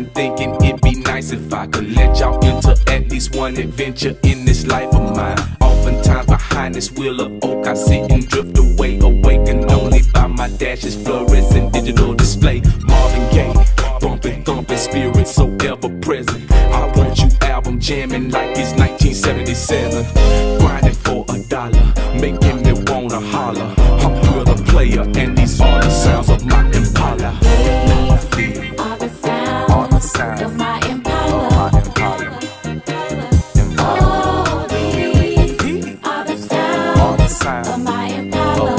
thinking it'd be nice if I could let y'all into at least one adventure in this life of mine. Oftentimes behind this wheel of oak I sit and drift away, awakened only by my dash's fluorescent digital display. Marvin Gaye, bumping, thumping, spirit so ever present. I Want You album jamming like it's 1977. Grinding for $1, making me wanna holler. I'm here the player, and these are the sounds of my Impala. These are the sounds of my Impala. Oh, these are the sounds of my Impala.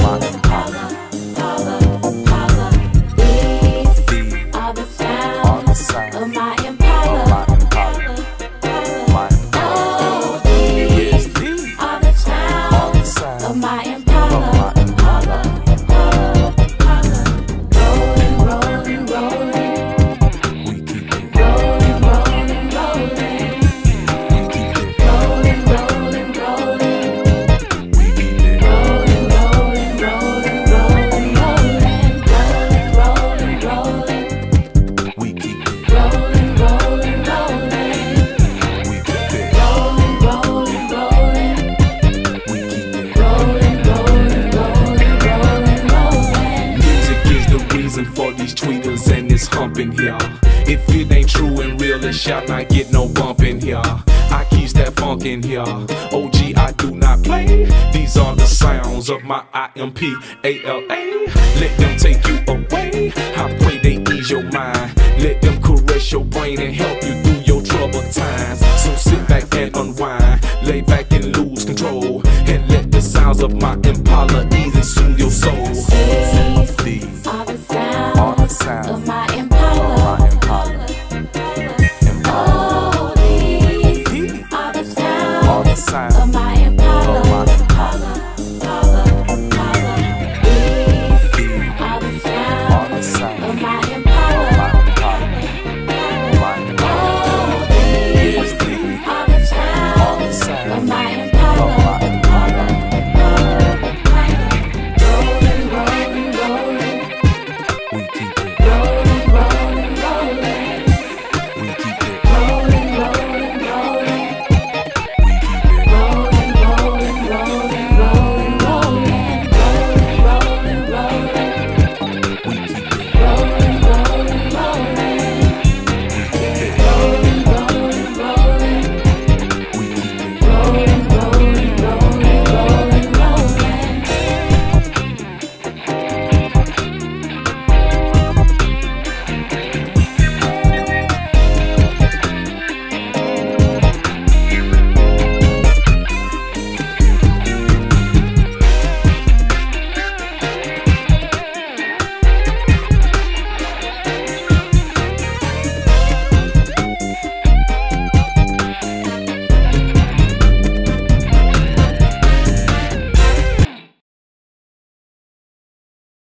These are the sounds of my Impala. Oh, these are the sounds of my Impala. For these tweeters and this humping here. If it ain't true and real, it shall not get no bump in here. I keeps that funk in here. OG, I do not play. These are the sounds of my Impala. Let them take you away. I pray they ease your mind. Let them caress your brain and help you